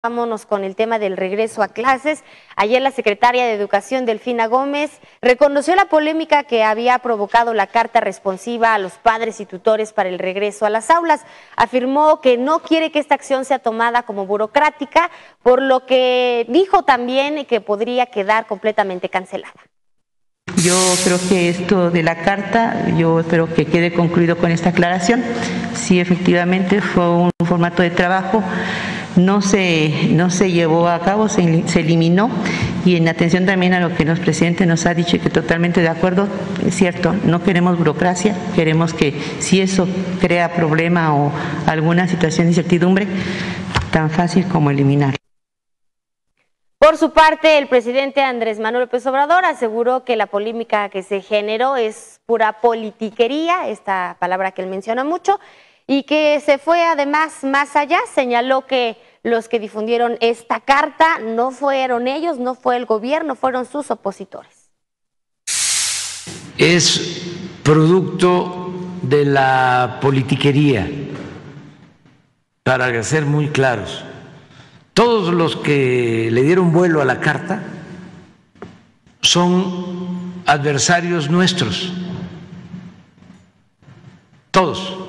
Vámonos con el tema del regreso a clases. Ayer la secretaria de Educación, Delfina Gómez, reconoció la polémica que había provocado la carta responsiva a los padres y tutores para el regreso a las aulas. Afirmó que no quiere que esta acción sea tomada como burocrática, por lo que dijo también que podría quedar completamente cancelada. Yo creo que esto de la carta, yo espero que quede concluido con esta aclaración. Sí, efectivamente fue un formato de trabajo. No se llevó a cabo, se eliminó, y en atención también a lo que el presidente nos ha dicho, y que totalmente de acuerdo, es cierto, no queremos burocracia, queremos que si eso crea problema o alguna situación de incertidumbre, tan fácil como eliminarlo. Por su parte, el presidente Andrés Manuel López Obrador aseguró que la polémica que se generó es pura politiquería, esta palabra que él menciona mucho, y que se fue además más allá. Señaló que los que difundieron esta carta no fueron ellos, no fue el gobierno, fueron sus opositores. Es producto de la politiquería, para ser muy claros. Todos los que le dieron vuelo a la carta son adversarios nuestros, todos.